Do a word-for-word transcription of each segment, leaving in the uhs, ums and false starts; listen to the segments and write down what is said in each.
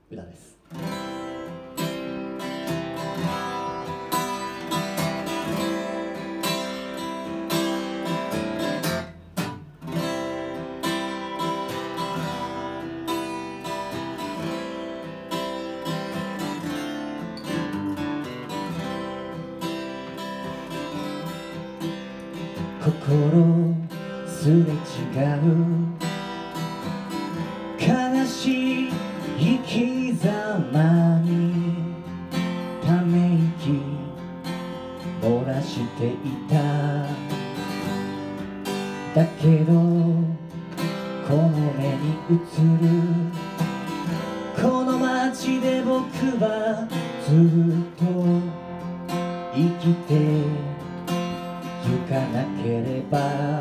歌です。心すれ違う悲しい生き様にため息漏らしていた。だけどこの目に映るこの街で僕はずっと生きて行かなければ。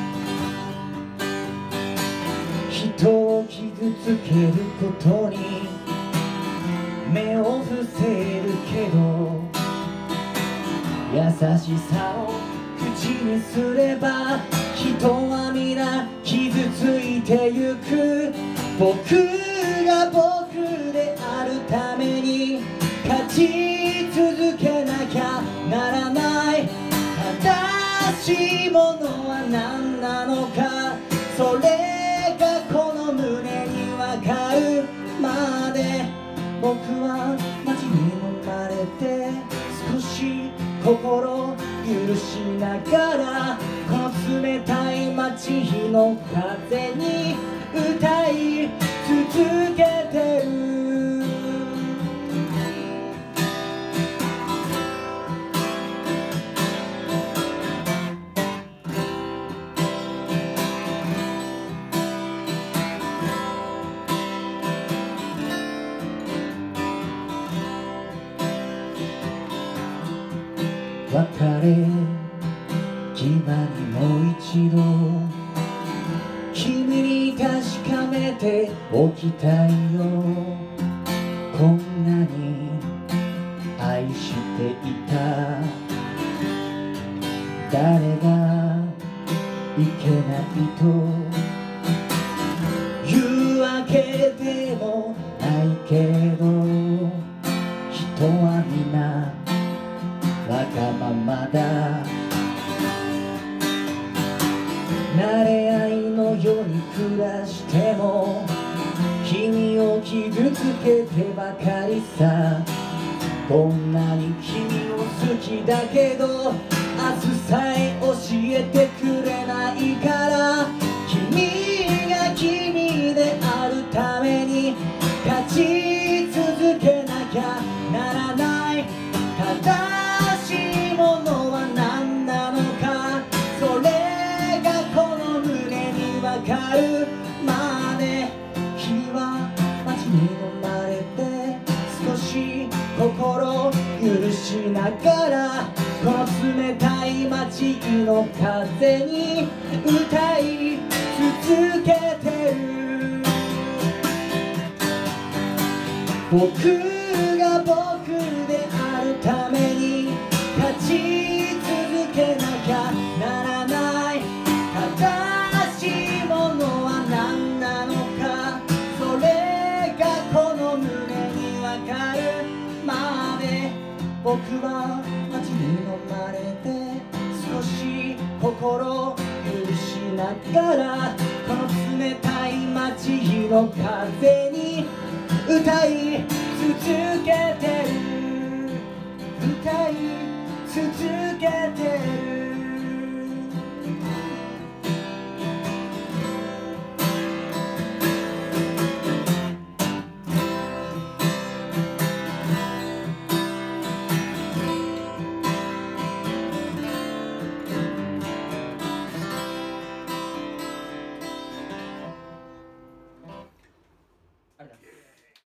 人を傷つけることに目を伏せるけど、優しさを口にすれば人は皆傷ついてゆく。僕が僕であるために勝ち続けなきゃならない。正しいものは何なのか、それがこの胸にわかるまで。僕は街に生まれて少し心許しながら、この冷たい街の風に歌い続けてる。別れ際にもう一度君に確かめておきたいよ。こんなに愛していた誰がいけないというわけでもないけど、人は皆わがままだ。慣れ合いのように暮らしても君を傷つけてばかりさ。どんなに君を好きだけど明日さえ教えてくれないから、君が君であるために勝ち続けなきゃならない。正しいものは何なのか、それがこの胸にわかるまで。君は街に生まれて少し心許しながら、この冷たい街の風に歌い続けてる。僕が僕であるために勝ち続けなきゃならない。正しいものは何なのか、それがこの胸にわかるまで。僕は街に生まれて少し心許しながら、この冷たい街の風に歌い続けてる。歌い続けてる。